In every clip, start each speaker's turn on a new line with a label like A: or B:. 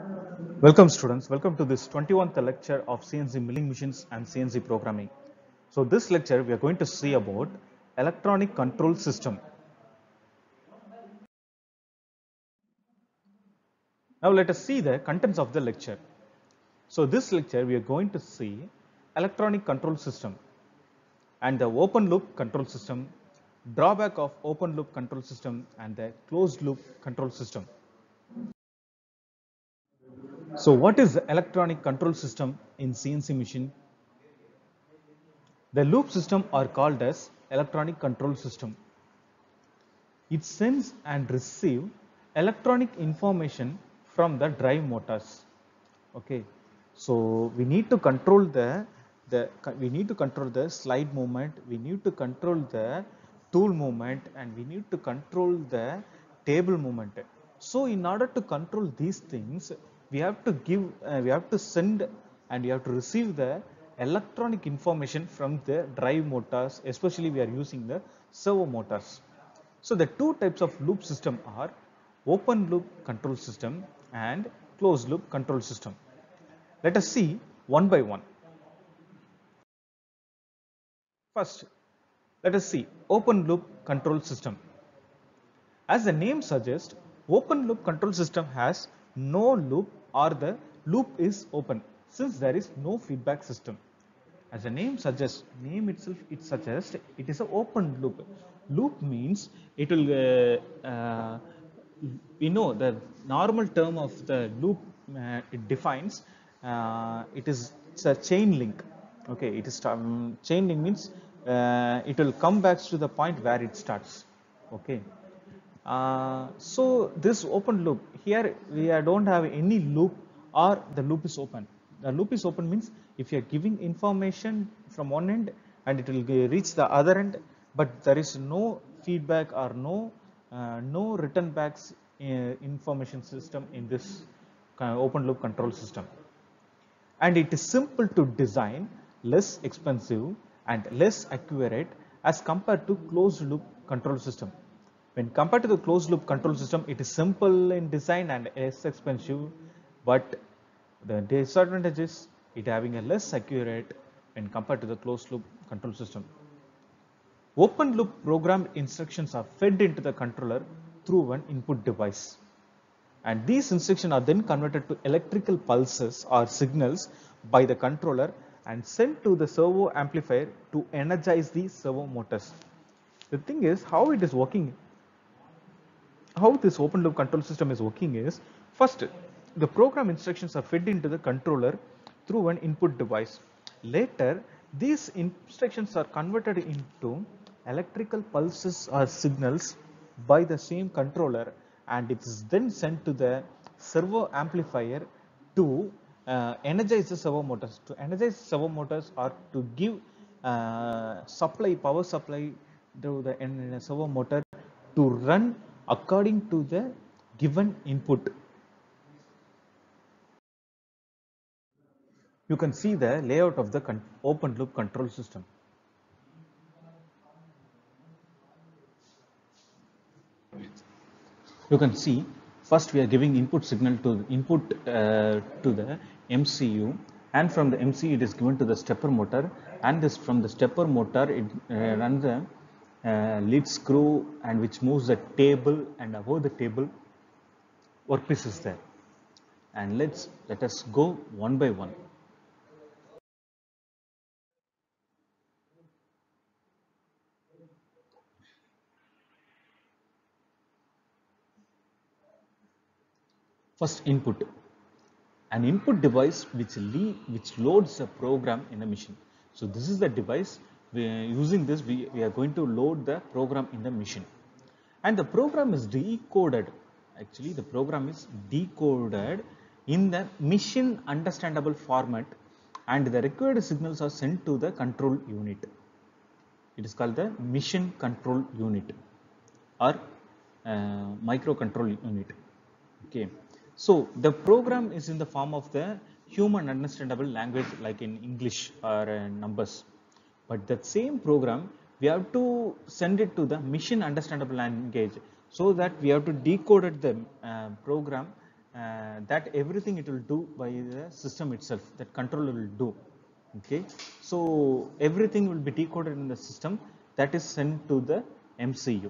A: Welcome students, welcome to this 21st lecture of CNC milling machines and CNC programming. So this lecture we are going to see about electronic control system. Now let us see the contents of the lecture. So this lecture we are going to see electronic control system and the open loop control system, drawback of open loop control system and the closed loop control system. So what is the electronic control system in CNC machine? The loop system are called as electronic control system. It sends and receives electronic information from the drive motors. Okay, so we need to control the slide movement, we need to control the tool movement, and we need to control the table movement. So in order to control these things, we have to send and we have to receive the electronic information from the drive motors, especially we are using the servo motors. So the two types of loop system are open loop control system and closed loop control system. Let us see one by one. First, let us see open loop control system. As the name suggests, open loop control system has no loop or the loop is open since there is no feedback system. As the name suggests, it suggests it is an open loop. Loop means it will, we know the normal term of the loop, it defines, it's a chain link. Okay, it is chain link means it will come back to the point where it starts. Okay. So this open loop here we don't have any loop or the loop is open. The loop is open means if you are giving information from one end and it will reach the other end, but there is no feedback or no return backs information system in this open loop control system. And it is simple to design, less expensive and less accurate as compared to closed loop control system. When compared to the closed loop control system, it is simple in design and less expensive, but the disadvantage is it having a less accurate when compared to the closed loop control system. Open loop programmed instructions are fed into the controller through an input device. And these instructions are then converted to electrical pulses or signals by the controller and sent to the servo amplifier to energize the servo motors. The thing is how it is working. How this open loop control system is working is, first the program instructions are fed into the controller through an input device. Later these instructions are converted into electrical pulses or signals by the same controller and it is then sent to the servo amplifier to energize the servo motors. To energize servo motors or to give power supply to the servo motor to run according to the given input. You can see the layout of the open loop control system. You can see first we are giving input signal to the MCU, and from the MCU it is given to the stepper motor, and this from the stepper motor it runs the lead screw and which moves the table, and above the table workpiece is there. And let us go one by one. First, input. An input device which loads a program in a machine. So this is the device. Using this we are going to load the program in the machine, and the program is decoded. Actually the program is decoded in the machine understandable format, and the required signals are sent to the control unit. It is called the mission control unit or microcontrol unit. Okay, so the program is in the form of the human understandable language like in English or numbers, but that same program we have to send it to the machine understandable language, so that we have to decode the program that everything it will do by the system itself, that controller will do. Okay, so everything will be decoded in the system, that is sent to the MCU.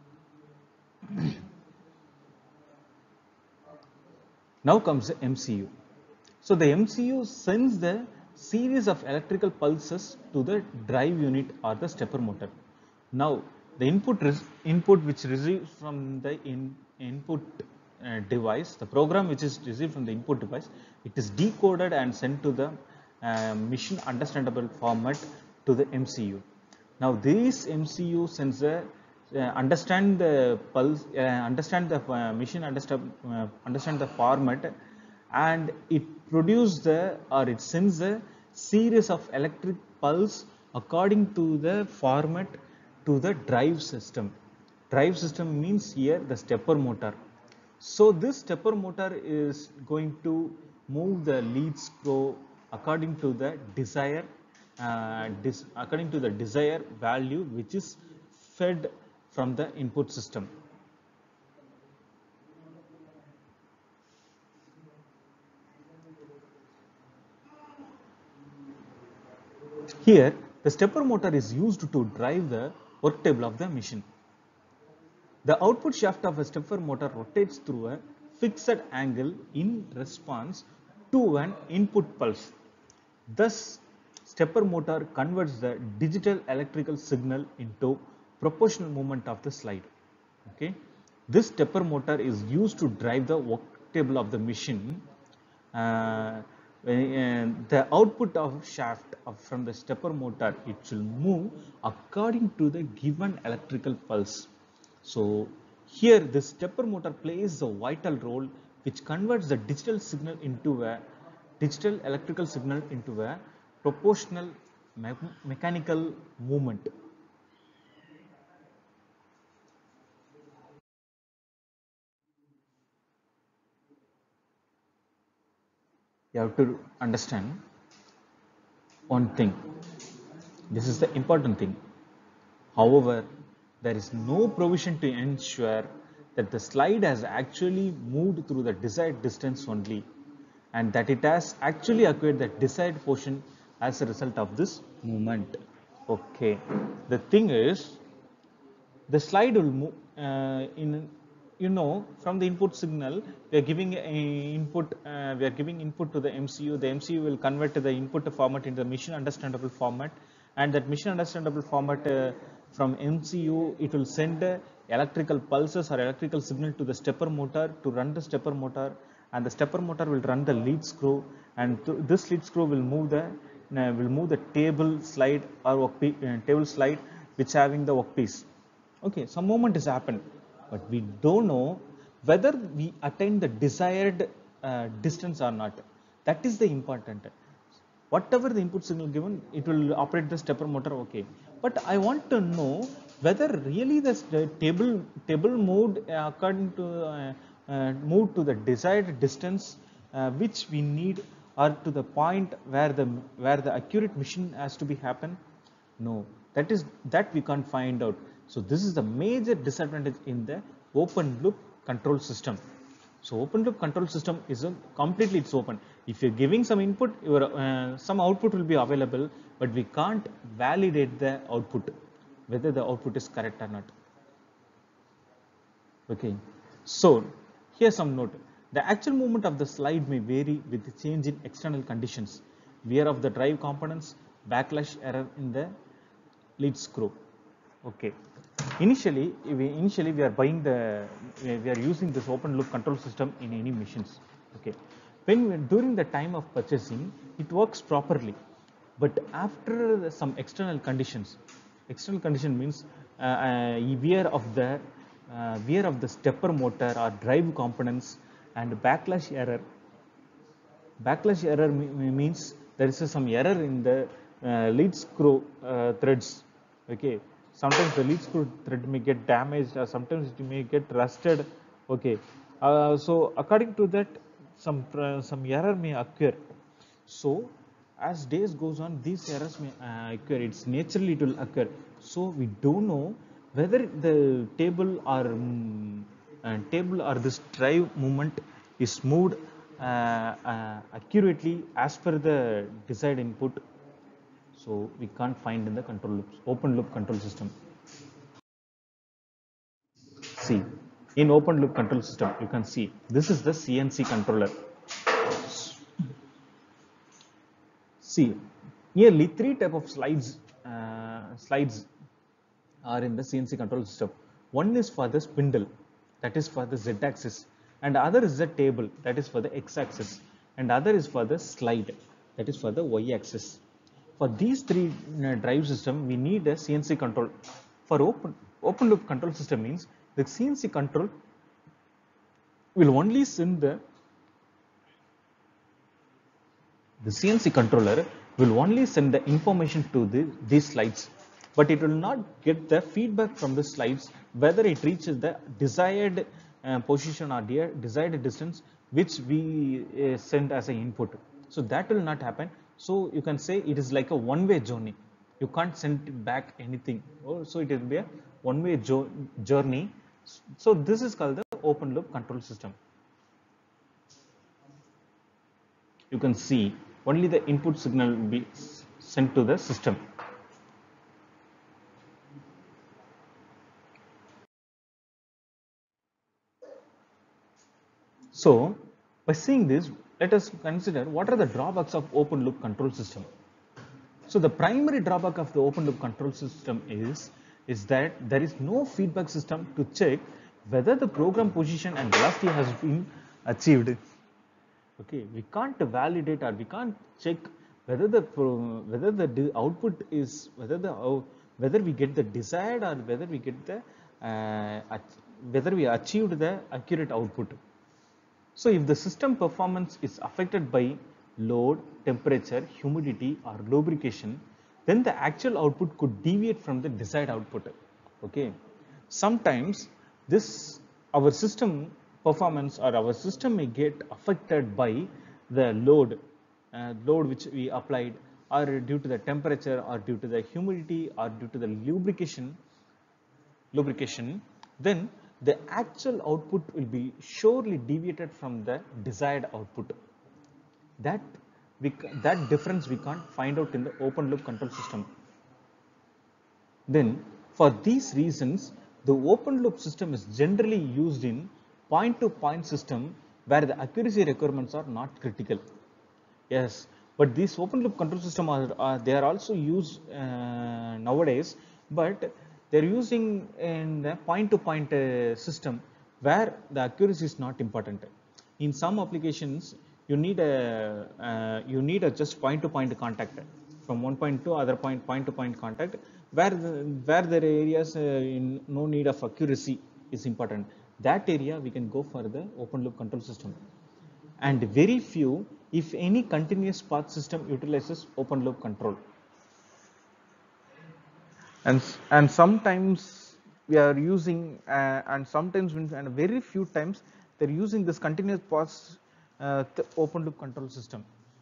A: Now comes the MCU. So the MCU sends the series of electrical pulses to the drive unit or the stepper motor. Now the input which receives from the input device, the program which is received from the input device, it is decoded and sent to the machine understandable format to the MCU. Now this MCU sends a understand the pulse, understand the understand the format, and it produces the, or it sends a series of electric pulse according to the format to the drive system. Drive system means here the stepper motor. So this stepper motor is going to move the lead screw according to the desired according to the desired value which is fed from the input system. Here the stepper motor is used to drive the work table of the machine. The output shaft of a stepper motor rotates through a fixed angle in response to an input pulse. Thus, stepper motor converts the digital electrical signal into proportional movement of the slide. Okay, this stepper motor is used to drive the work table of the machine. The output of shaft from the stepper motor, it will move according to the given electrical pulse. So here the stepper motor plays a vital role which converts the digital signal into a digital electrical signal into a proportional mechanical movement. You have to understand one thing. This is the important thing. However, there is no provision to ensure that the slide has actually moved through the desired distance only, and that it has actually acquired the desired portion as a result of this movement. Okay, the thing is, the slide will move in, from the input signal we are giving input, we are giving input to the MCU. The MCU will convert the input format into the machine understandable format, and that machine understandable format from MCU, it will send electrical pulses or electrical signal to the stepper motor to run the stepper motor, and the stepper motor will run the lead screw, and this lead screw will move the table slide or table slide which having the workpiece. Okay, some movement has happened, but we don't know whether we attain the desired distance or not. That is the important. Whatever the input signal given, it will operate the stepper motor. Okay, but I want to know whether really the table moved according to moved to the desired distance which we need, or to the point where the accurate machine has to be happen. No, that we can't find out. So this is the major disadvantage in the open loop control system. So open loop control system is completely it's open. If you're giving some input, your some output will be available, but we can't validate the output, whether the output is correct or not. Okay, so here's some note. The actual movement of the slide may vary with the change in external conditions, wear of the drive components, backlash error in the lead screw. Okay, initially we are buying we are using this open loop control system in any machines. Okay, during the time of purchasing, it works properly, but after some external condition means wear of the stepper motor or drive components, and backlash error means there is some error in the lead screw threads. Okay, sometimes the lead screw thread may get damaged, or sometimes it may get rusted. Okay, so according to that, some error may occur. So as days goes on, these errors may occur. It's naturally it will occur. So we don't know whether the table or this drive movement is moved accurately as per the desired input. So we can't find in the control loops, open loop control system. See, in open loop control system, you can see this is the CNC controller. See, nearly 3 types of slides are in the CNC control system. One is for the spindle, that is for the Z-axis, and other is the table, that is for the X-axis, and other is for the slide, that is for the Y-axis. For these three drive system, we need a CNC control. For open loop control system means the CNC control will only send the CNC controller will only send the information to these slides, but it will not get the feedback from the slides whether it reaches the desired position or desired distance which we send as an input. So that will not happen. So you can say it is like a one-way journey. You can't send back anything. So it will be a one-way journey. So this is called the open loop control system. You can see only the input signal will be sent to the system. So by seeing this, let us consider what are the drawbacks of open loop control system. So the primary drawback of the open loop control system is that there is no feedback system to check whether the program position and velocity has been achieved. Okay, we can't validate or we can't check whether the output is whether we get the desired or whether we get the whether we achieved the accurate output. So if the system performance is affected by load, temperature, humidity or lubrication, then the actual output could deviate from the desired output. Okay, sometimes our system performance or our system may get affected by the load which we applied, or due to the temperature, or due to the humidity, or due to the lubrication, then the actual output will be surely deviated from the desired output. That difference we can't find out in the open loop control system. Then for these reasons, the open loop system is generally used in point-to-point system where the accuracy requirements are not critical. Yes, but these open loop control system they are also used nowadays, but they're using in the point-to-point system where the accuracy is not important. In some applications, you need a just point-to-point contact from one point to other point-to-point contact, where there are areas in no need of accuracy is important. That area we can go for the open loop control system. And very few, if any, continuous path system utilizes open loop control. And sometimes we are using and sometimes and very few times they're using this continuous path the open loop control system.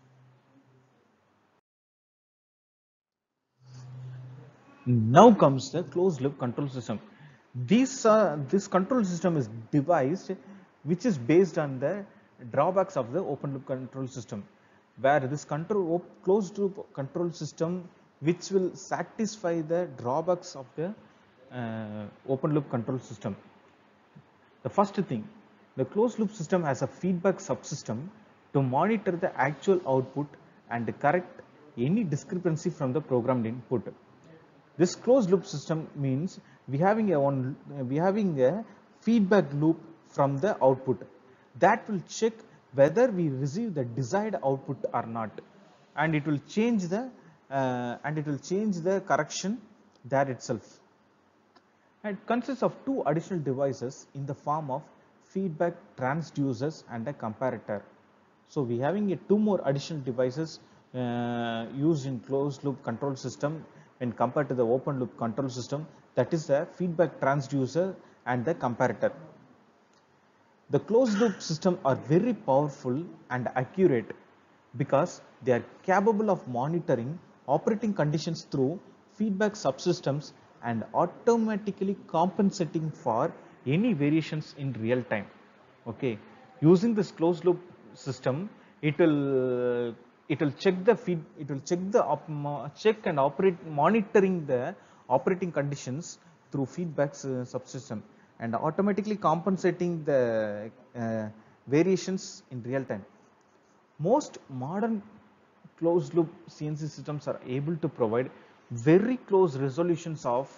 A: Now comes the closed loop control system. This control system is devised which is based on the drawbacks of the open loop control system, where this closed loop control system which will satisfy the drawbacks of the open loop control system. The first thing, the closed loop system has a feedback subsystem to monitor the actual output and correct any discrepancy from the programmed input. This closed loop system means we having a feedback loop from the output that will check whether we receive the desired output or not, and it will change the correction there itself. It consists of two additional devices in the form of feedback transducers and a comparator. So we having two more additional devices used in closed loop control system when compared to the open loop control system, that is the feedback transducer and the comparator. The closed loop system are very powerful and accurate because they are capable of monitoring operating conditions through feedback subsystems and automatically compensating for any variations in real time. Okay, Using this closed loop system, it will check the feed, it will check the check and operate, monitoring the operating conditions through feedbacks subsystem, and automatically compensating the variations in real time. Most modern closed loop CNC systems are able to provide very close resolutions of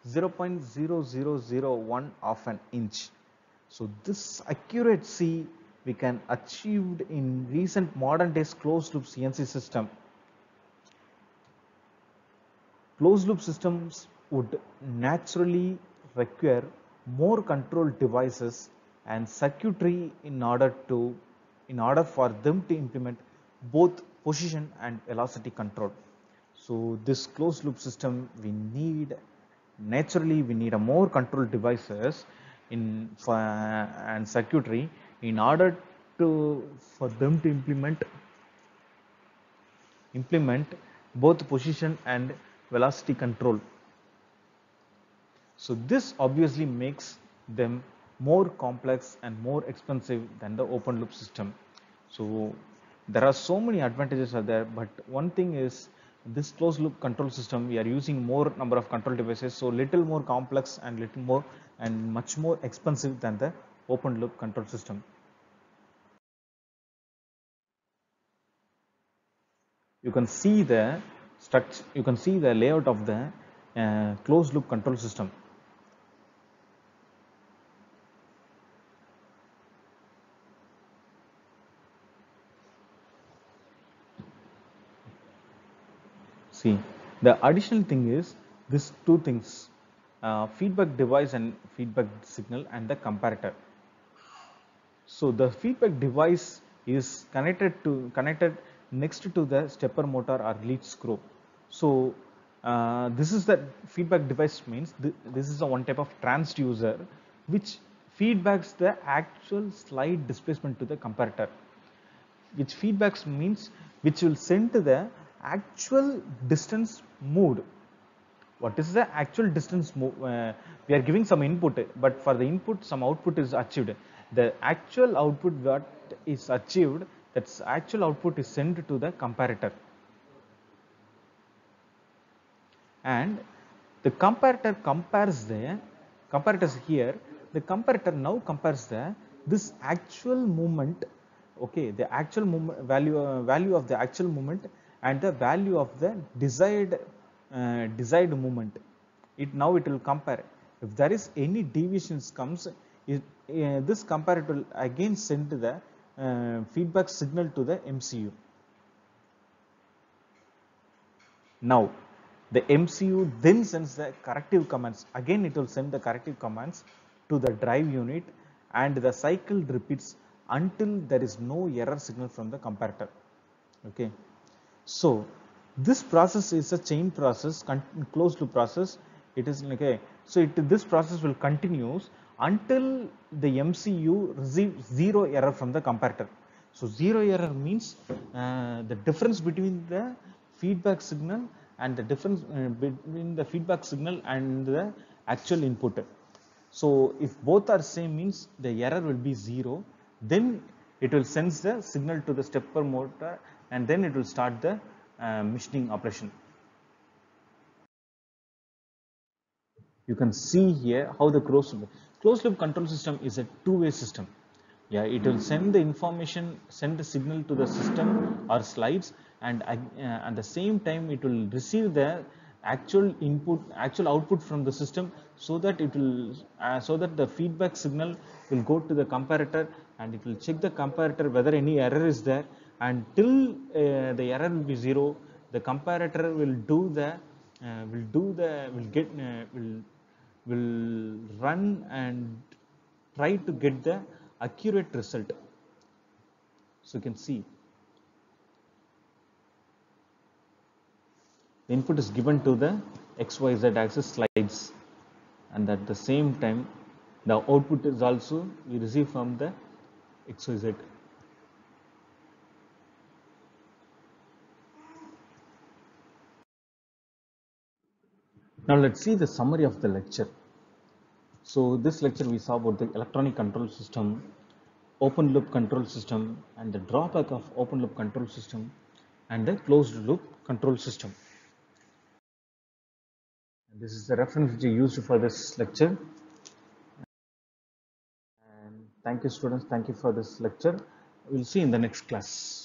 A: 0.0001 of an inch. So this accuracy we can achieved in recent modern days closed loop CNC system. Closed loop systems would naturally require more control devices and circuitry in order for them to implement both position and velocity control. So this closed loop system, we need naturally we need a more control devices and circuitry in order to for them to implement both position and velocity control. So this obviously makes them more complex and more expensive than the open loop system. So there are so many advantages are there, but one thing is this closed loop control system, we are using more number of control devices, so little more complex and little more and much more expensive than the open loop control system. You can see the structure, you can see the layout of the closed loop control system. See, the additional thing is these two things, feedback device and feedback signal and the comparator. So the feedback device is connected next to the stepper motor or lead screw. So this is the feedback device means this is a one type of transducer which feedbacks the actual slide displacement to the comparator, which feedbacks means which will send to the actual distance moved. What is the actual distance move? We are giving some input, but for the input some output is achieved. The actual output what is achieved, that's actual output is sent to the comparator, and the comparator compares the comparators here. The comparator now compares the this actual movement, okay, the actual movement value of the actual movement and the value of the desired movement. It will compare. If there is any deviations comes, this comparator will again send the feedback signal to the MCU. Now the MCU then sends the corrective commands. Again it will send the corrective commands to the drive unit, and the cycle repeats until there is no error signal from the comparator. Okay, so this process is a chain process, closed loop process. It is okay. So this process will continues until the MCU receives zero error from the comparator. So zero error means the difference between the feedback signal and the difference between the feedback signal and the actual input. So if both are same means the error will be zero. Then it will send the signal to the stepper motor, and then it will start the machining operation. You can see here how the closed loop control system is a two-way system. Yeah, it will send the information, send the signal to the system or slides, and at the same time it will receive the actual input, actual output from the system, so that it will so that the feedback signal will go to the comparator, and it will check the comparator whether any error is there, and till the error will be zero, the comparator will do the will get will run and try to get the accurate result. So you can see the input is given to the XYZ axis slides, and at the same time the output is also we receive from the XYZ. Now let's see the summary of the lecture. So this lecture we saw about the electronic control system, open loop control system and the drawback of open loop control system and the closed loop control system. And this is the reference which is used for this lecture. And thank you students, thank you for this lecture. We'll see in the next class.